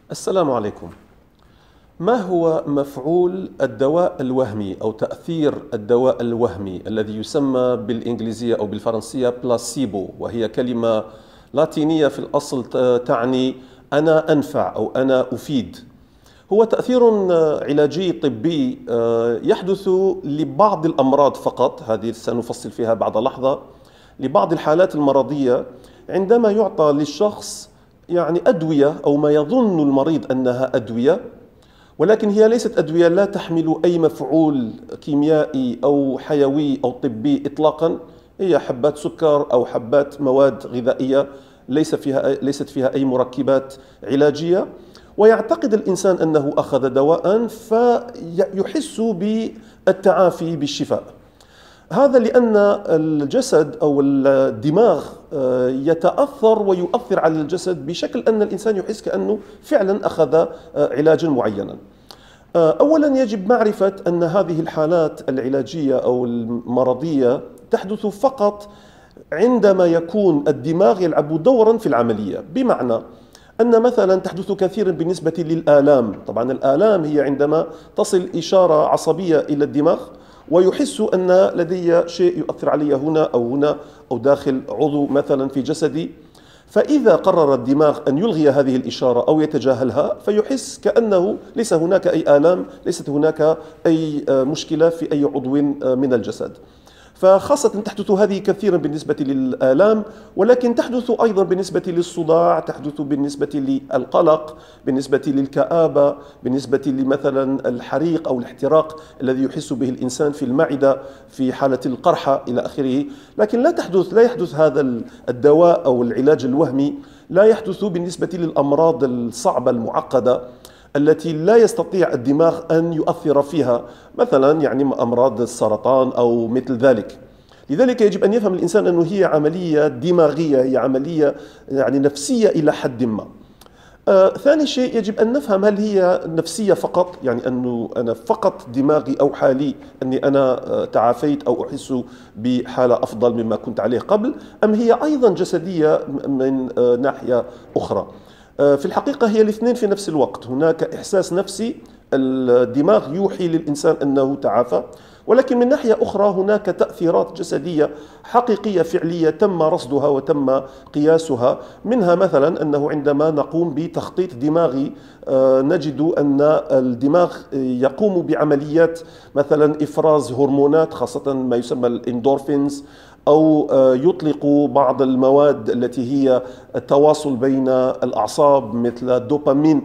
السلام عليكم. ما هو مفعول الدواء الوهمي أو تأثير الدواء الوهمي الذي يسمى بالإنجليزية أو بالفرنسية بلاسيبو، وهي كلمة لاتينية في الأصل تعني أنا أنفع أو أنا أفيد؟ هو تأثير علاجي طبي يحدث لبعض الأمراض فقط، هذه سنفصل فيها بعد لحظة. لبعض الحالات المرضية عندما يعطى للشخص أدوية أو ما يظن المريض أنها أدوية، ولكن هي ليست أدوية، لا تحمل أي مفعول كيميائي أو حيوي أو طبي إطلاقا. هي حبات سكر أو حبات مواد غذائية ليست فيها أي مركبات علاجية، ويعتقد الإنسان أنه أخذ دواء فيحس بالتعافي بالشفاء. هذا لأن الجسد أو الدماغ يتأثر ويؤثر على الجسد بشكل أن الإنسان يحس كأنه فعلا أخذ علاجا معينا. أولا يجب معرفة أن هذه الحالات العلاجية أو المرضية تحدث فقط عندما يكون الدماغ يلعب دورا في العملية، بمعنى أن مثلا تحدث كثيرا بالنسبة للآلام. طبعا الآلام هي عندما تصل إشارة عصبية إلى الدماغ ويحس أن لدي شيء يؤثر علي هنا أو هنا أو داخل عضو مثلا في جسدي، فإذا قرر الدماغ أن يلغي هذه الإشارة أو يتجاهلها فيحس كأنه ليس هناك أي آلام، ليست هناك أي مشكلة في أي عضو من الجسد. فخاصة تحدث هذه كثيرا بالنسبة للآلام، ولكن تحدث أيضا بالنسبة للصداع، تحدث بالنسبة للقلق، بالنسبة للكآبة، بالنسبة لمثلا الحريق أو الاحتراق الذي يحس به الإنسان في المعدة في حالة القرحة إلى آخره. لكن لا يحدث هذا الدواء أو العلاج الوهمي، لا يحدث بالنسبة للأمراض الصعبة المعقدة التي لا يستطيع الدماغ أن يؤثر فيها، مثلا أمراض السرطان أو مثل ذلك. لذلك يجب أن يفهم الإنسان أنه هي عملية دماغية، هي عملية نفسية إلى حد ما. ثاني شيء يجب أن نفهم، هل هي نفسية فقط، أنه أنا فقط دماغي أوحى لي أني أنا تعافيت أو أحس بحالة أفضل مما كنت عليه قبل، أم هي أيضا جسدية من ناحية أخرى؟ في الحقيقة هي الاثنين في نفس الوقت. هناك إحساس نفسي، الدماغ يوحي للإنسان أنه تعافى، ولكن من ناحية أخرى هناك تأثيرات جسدية حقيقية فعلية تم رصدها وتم قياسها. منها مثلا أنه عندما نقوم بتخطيط دماغي نجد أن الدماغ يقوم بعمليات مثلا إفراز هرمونات، خاصة ما يسمى الإندورفينز، أو يطلق بعض المواد التي هي التواصل بين الأعصاب مثل الدوبامين.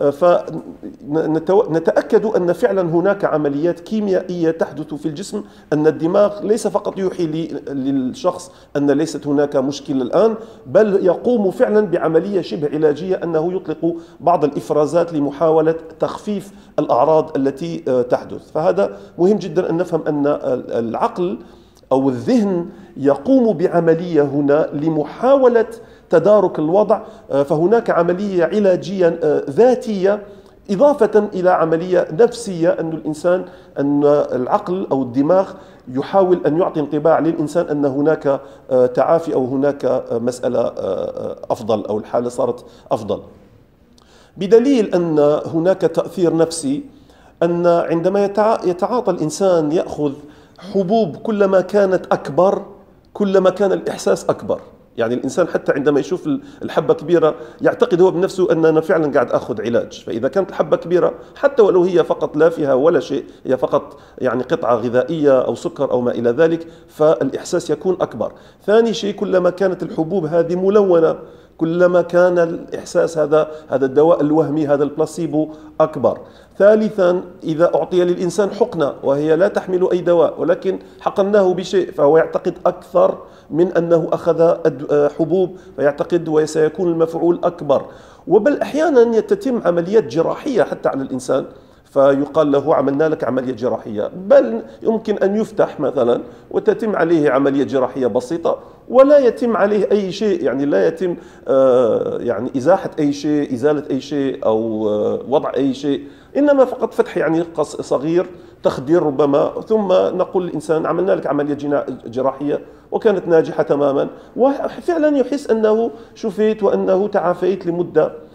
فنتأكد أن فعلا هناك عمليات كيميائية تحدث في الجسم، أن الدماغ ليس فقط يوحي للشخص أن ليست هناك مشكلة الآن، بل يقوم فعلا بعملية شبه علاجية، أنه يطلق بعض الإفرازات لمحاولة تخفيف الأعراض التي تحدث. فهذا مهم جدا أن نفهم أن العقل أو الذهن يقوم بعملية هنا لمحاولة تدارك الوضع. فهناك عملية علاجية ذاتية إضافة إلى عملية نفسية، أن الإنسان، أن العقل أو الدماغ يحاول أن يعطي انطباع للإنسان أن هناك تعافي أو هناك مسألة أفضل أو الحالة صارت أفضل. بدليل أن هناك تأثير نفسي، أن عندما يتعاطى الإنسان يأخذ حبوب كلما كانت أكبر كلما كان الإحساس أكبر. الإنسان حتى عندما يشوف الحبة كبيرة يعتقد هو بنفسه أن أنا فعلا قاعد أخذ علاج. فإذا كانت الحبة كبيرة حتى ولو هي فقط لا فيها ولا شيء، هي فقط قطعة غذائية أو سكر أو ما إلى ذلك، فالإحساس يكون أكبر. ثاني شيء، كلما كانت الحبوب هذه ملونة كلما كان الإحساس هذا الدواء الوهمي، هذا البلاسيبو، أكبر. ثالثا، إذا أعطي للإنسان حقنة وهي لا تحمل أي دواء ولكن حقناه بشيء، فهو يعتقد أكثر من أنه أخذ حبوب، فيعتقد وسيكون المفعول أكبر. وبل أحيانا تتم عمليات جراحية حتى على الإنسان، فيقال له عملنا لك عملية جراحية، بل يمكن أن يفتح مثلا وتتم عليه عملية جراحية بسيطة ولا يتم عليه أي شيء، لا يتم إزاحة أي شيء، إزالة أي شيء أو وضع أي شيء، إنما فقط فتح قص صغير، تخدير ربما، ثم نقول للإنسان عملنا لك عملية جراحية وكانت ناجحة تماما، وفعلا يحس أنه شفيت وأنه تعافيت لمدة.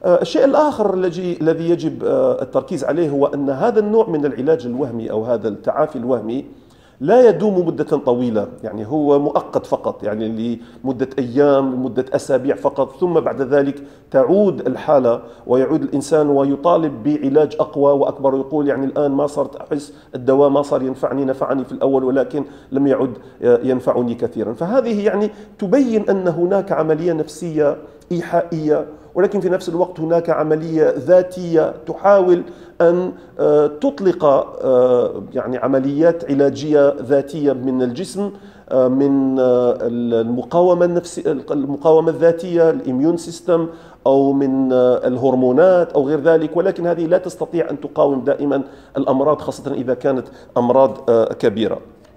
الشيء الآخر الذي يجب التركيز عليه هو أن هذا النوع من العلاج الوهمي أو هذا التعافي الوهمي لا يدوم مدة طويلة، يعني هو مؤقت فقط، يعني لمدة أيام، لمدة أسابيع فقط، ثم بعد ذلك تعود الحالة ويعود الإنسان ويطالب بعلاج أقوى وأكبر، ويقول يعني الآن ما صرت أحس الدواء ما صار ينفعني، نفعني في الأول ولكن لم يعد ينفعني كثيرا. فهذه يعني تبين أن هناك عملية نفسية إيحائية، ولكن في نفس الوقت هناك عملية ذاتية تحاول أن تطلق يعني عمليات علاجية ذاتية من الجسم، من المقاومة النفسية، المقاومة الذاتية، الإميون سيستم، أو من الهرمونات أو غير ذلك، ولكن هذه لا تستطيع أن تقاوم دائما الأمراض، خاصة إذا كانت أمراض كبيرة.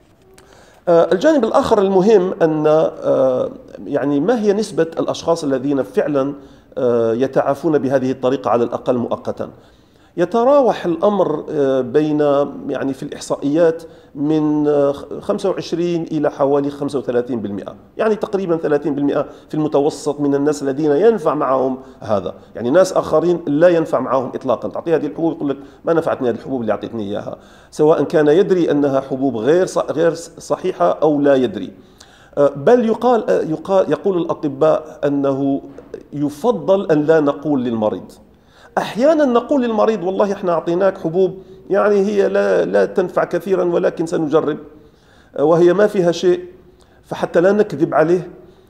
الجانب الآخر المهم أن يعني ما هي نسبة الأشخاص الذين فعلا يتعافون بهذه الطريقة على الأقل مؤقتا. يتراوح الأمر بين يعني في الإحصائيات من 25 إلى حوالي 35%، يعني تقريبا 30% في المتوسط من الناس الذين ينفع معهم هذا. يعني ناس آخرين لا ينفع معهم إطلاقا، تعطيه هذه الحبوب يقول لك ما نفعتني هذه الحبوب اللي أعطيتني إياها، سواء كان يدري أنها حبوب غير صحيحة أو لا يدري. بل يقول الأطباء أنه يفضل أن لا نقول للمريض. أحيانا نقول للمريض والله احنا أعطيناك حبوب يعني هي لا تنفع كثيرا ولكن سنجرب، وهي ما فيها شيء، فحتى لا نكذب عليه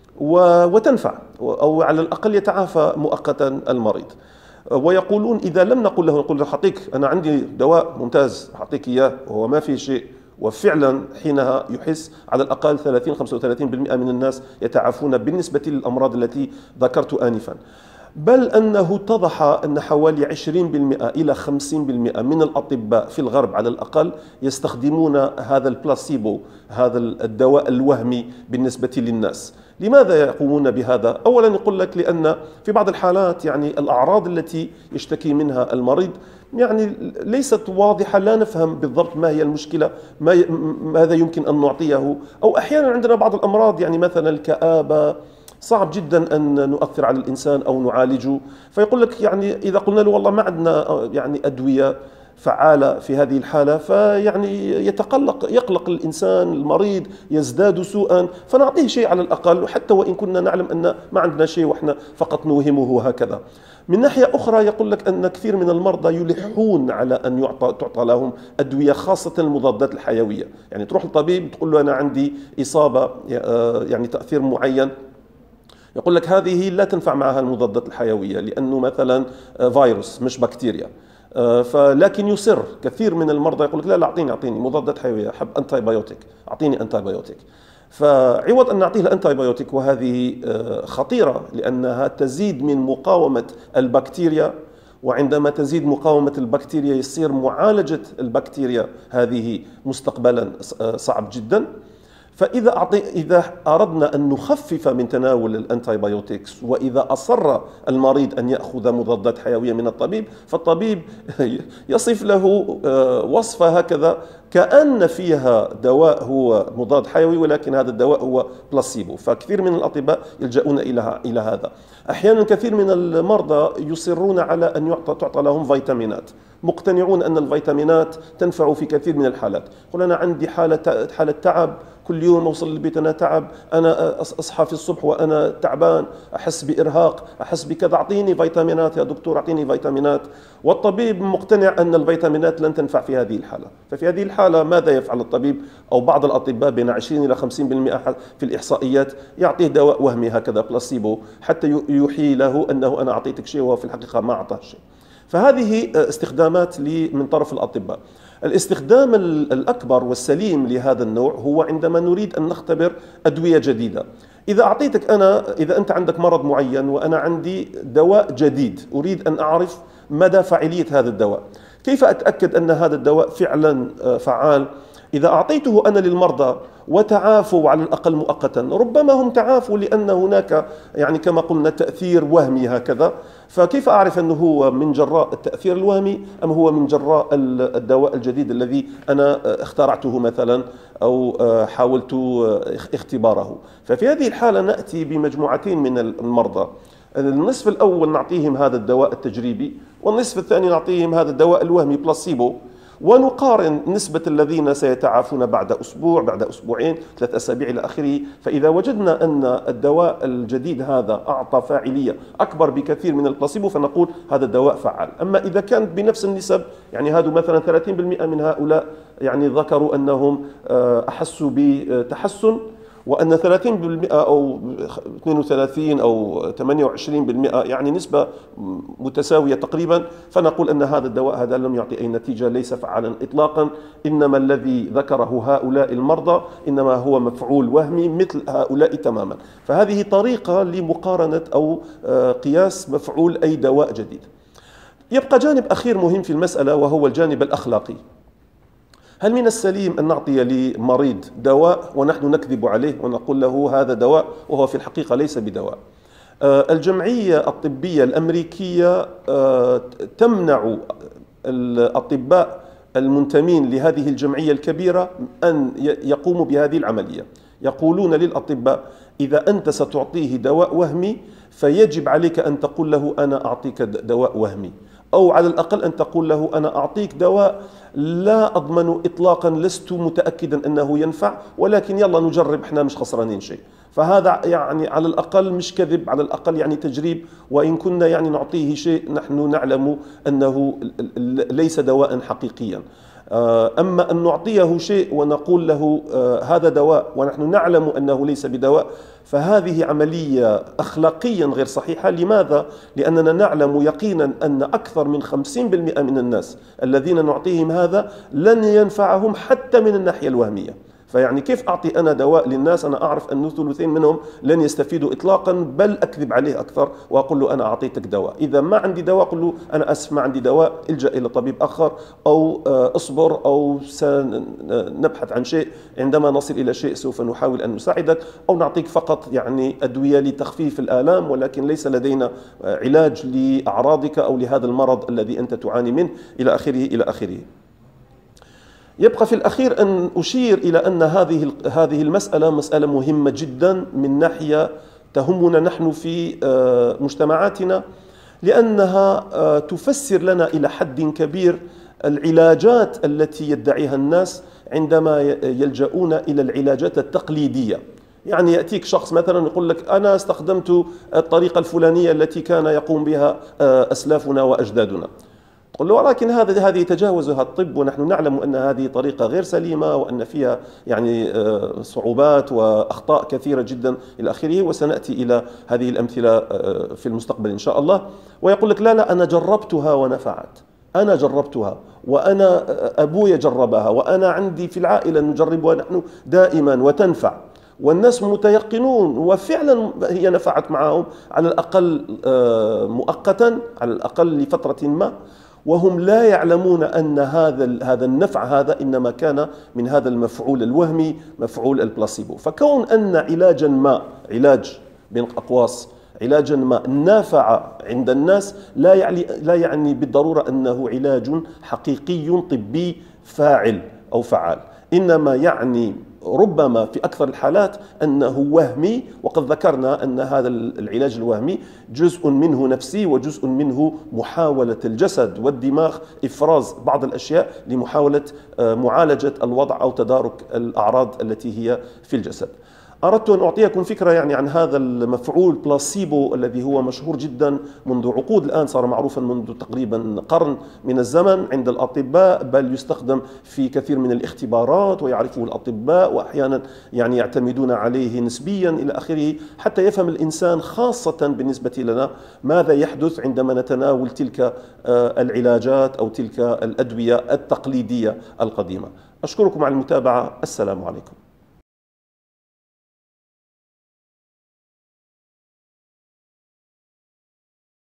وتنفع، أو على الأقل يتعافى مؤقتا المريض. ويقولون إذا لم نقل له، نقول له حطيك أنا عندي دواء ممتاز حطيك إياه وهو ما فيه شيء، وفعلا حينها يحس على الأقل 30-35% من الناس يتعافون بالنسبة للأمراض التي ذكرت آنفا. بل أنه اتضح أن حوالي 20% إلى 50% من الأطباء في الغرب على الأقل يستخدمون هذا البلاسيبو، هذا الدواء الوهمي بالنسبة للناس. لماذا يقومون بهذا؟ أولا يقول لك لأن في بعض الحالات يعني الأعراض التي يشتكي منها المريض يعني ليست واضحة، لا نفهم بالضبط ما هي المشكلة، ماذا يمكن أن نعطيه، أو أحيانا عندنا بعض الأمراض يعني مثلا الكآبة صعب جدا أن نؤثر على الإنسان أو نعالجه، فيقول لك يعني إذا قلنا له والله ما عندنا يعني أدوية فعالة في هذه الحالة، فيعني يقلق الإنسان المريض، يزداد سوءا، فنعطيه شيء على الأقل، وحتى وإن كنا نعلم أن ما عندنا شيء وإحنا فقط نوهمه هكذا. من ناحية أخرى يقول لك أن كثير من المرضى يلحون على أن تعطى لهم أدوية، خاصة المضادات الحيوية. يعني تروح للطبيب تقول له أنا عندي إصابة يعني تأثير معين، يقول لك هذه لا تنفع معها المضادات الحيوية لأنه مثلا فيروس مش بكتيريا، فلكن يصر كثير من المرضى يقول لك لا أعطيني مضادات حيوية، حب أنتي بايوتيك، أعطيني أنتي بايوتيك. فعوض أن نعطيه الأنتي بايوتيك، وهذه خطيرة لأنها تزيد من مقاومة البكتيريا، وعندما تزيد مقاومة البكتيريا يصير معالجة البكتيريا هذه مستقبلا صعب جدا. إذا أردنا أن نخفف من تناول الأنتيبيوتكس، وإذا أصر المريض أن يأخذ مضادات حيوية من الطبيب، فالطبيب يصف له وصفة هكذا كأن فيها دواء هو مضاد حيوي ولكن هذا الدواء هو بلاسيبو. فكثير من الأطباء يلجؤون إلى هذا. أحيانا كثير من المرضى يصرون على أن تعطى لهم فيتامينات، مقتنعون أن الفيتامينات تنفع في كثير من الحالات. يقول أنا عندي حالة تعب، كل يوم أوصل البيت أنا تعب، أنا أصحى في الصبح وأنا تعبان، أحس بإرهاق، أحس بكذا، أعطيني فيتامينات يا دكتور، أعطيني فيتامينات. والطبيب مقتنع أن الفيتامينات لن تنفع في هذه الحالة. ففي هذه الحالة ماذا يفعل الطبيب أو بعض الأطباء؟ بين 20 إلى 50% في الإحصائيات يعطيه دواء وهمي هكذا بلاسيبو، حتى يوحي له أنه أنا أعطيتك شيء وهو في الحقيقة ما أعطاه شيء. فهذه استخدامات من طرف الأطباء. الاستخدام الأكبر والسليم لهذا النوع هو عندما نريد أن نختبر أدوية جديدة. إذا أنت عندك مرض معين وأنا عندي دواء جديد، أريد أن أعرف مدى فاعلية هذا الدواء. كيف أتأكد أن هذا الدواء فعلا فعال؟ إذا أعطيته أنا للمرضى وتعافوا على الأقل مؤقتا، ربما هم تعافوا لأن هناك يعني كما قلنا تأثير وهمي هكذا، فكيف أعرف أنه هو من جراء التأثير الوهمي أم هو من جراء الدواء الجديد الذي أنا اخترعته مثلا أو حاولت اختباره؟ ففي هذه الحالة نأتي بمجموعتين من المرضى. النصف الأول نعطيهم هذا الدواء التجريبي، والنصف الثاني نعطيهم هذا الدواء الوهمي بلاسيبو، ونقارن نسبة الذين سيتعافون بعد أسبوع، بعد أسبوعين، 3 أسابيع إلى آخره. فإذا وجدنا أن الدواء الجديد هذا أعطى فاعلية أكبر بكثير من البلاسيبو فنقول هذا الدواء فعال. أما إذا كانت بنفس النسب، يعني هذا مثلا 30% من هؤلاء يعني ذكروا أنهم أحسوا بتحسن، وأن 30% أو 32 أو 28% يعني نسبة متساوية تقريبا، فنقول أن هذا الدواء هذا لم يعطي أي نتيجة، ليس فعالا إطلاقا. إنما الذي ذكره هؤلاء المرضى إنما هو مفعول وهمي مثل هؤلاء تماما. فهذه طريقة لمقارنة أو قياس مفعول أي دواء جديد. يبقى جانب أخير مهم في المسألة وهو الجانب الأخلاقي. هل من السليم أن نعطي لمريض دواء ونحن نكذب عليه ونقول له هذا دواء وهو في الحقيقة ليس بدواء؟ الجمعية الطبية الأمريكية تمنع الأطباء المنتمين لهذه الجمعية الكبيرة أن يقوموا بهذه العملية. يقولون للأطباء إذا أنت ستعطيه دواء وهمي فيجب عليك أن تقول له أنا أعطيك دواء وهمي، أو على الأقل أن تقول له أنا أعطيك دواء لا أضمن إطلاقا، لست متأكدا أنه ينفع، ولكن يلا نجرب، إحنا مش خسرانين شيء. فهذا يعني على الأقل مش كذب، على الأقل يعني تجريب، وإن كنا يعني نعطيه شيء نحن نعلم أنه ليس دواء حقيقيا. أما أن نعطيه شيء ونقول له هذا دواء ونحن نعلم أنه ليس بدواء، فهذه عملية أخلاقيا غير صحيحة. لماذا؟ لأننا نعلم يقينا أن أكثر من 50% من الناس الذين نعطيهم هذا لن ينفعهم حتى من الناحية الوهمية. فيعني كيف أعطي أنا دواء للناس أنا أعرف أن ثلثين منهم لن يستفيدوا إطلاقا، بل أكذب عليه أكثر وأقول له أنا أعطيتك دواء. إذا ما عندي دواء أقول له أنا أسف ما عندي دواء، الجأ إلى طبيب آخر، أو أصبر، أو سنبحث عن شيء، عندما نصل إلى شيء سوف نحاول أن نساعدك، أو نعطيك فقط يعني أدوية لتخفيف الآلام، ولكن ليس لدينا علاج لأعراضك أو لهذا المرض الذي أنت تعاني منه، إلى آخره إلى آخره. يبقى في الأخير أن أشير إلى أن هذه المسألة مسألة مهمة جدا من ناحية تهمنا نحن في مجتمعاتنا، لأنها تفسر لنا إلى حد كبير العلاجات التي يدعيها الناس عندما يلجؤون إلى العلاجات التقليدية. يعني يأتيك شخص مثلا يقول لك أنا استخدمت الطريقة الفلانية التي كان يقوم بها أسلافنا وأجدادنا. تقول له ولكن هذه تجاوزها الطب، ونحن نعلم أن هذه طريقة غير سليمة وأن فيها يعني صعوبات وأخطاء كثيرة جدا إلى آخره، وسنأتي إلى هذه الأمثلة في المستقبل إن شاء الله. ويقول لك لا أنا جربتها ونفعت، أنا جربتها وأنا أبوي جربها وأنا عندي في العائلة نجربها نحن دائما وتنفع، والناس متيقنون وفعلا هي نفعت معهم على الأقل مؤقتا، على الأقل لفترة ما، وهم لا يعلمون أن هذا النفع هذا إنما كان من هذا المفعول الوهمي، مفعول البلاسيبو. فكون أن علاجا ما، علاج بين أقواس، علاجا ما نافع عند الناس لا يعني بالضرورة أنه علاج حقيقي طبي فاعل أو فعال، إنما يعني ربما في أكثر الحالات أنه وهمي. وقد ذكرنا أن هذا العلاج الوهمي جزء منه نفسي وجزء منه محاولة الجسد والدماغ إفراز بعض الأشياء لمحاولة معالجة الوضع أو تدارك الأعراض التي هي في الجسد. أردت أن أعطيكم فكرة يعني عن هذا المفعول بلاسيبو الذي هو مشهور جدا منذ عقود، الآن صار معروفا منذ تقريبا قرن من الزمن عند الأطباء، بل يستخدم في كثير من الاختبارات ويعرفه الأطباء، وأحيانا يعني يعتمدون عليه نسبيا إلى آخره، حتى يفهم الإنسان خاصة بالنسبة لنا ماذا يحدث عندما نتناول تلك العلاجات أو تلك الأدوية التقليدية القديمة. أشكركم على المتابعة. السلام عليكم.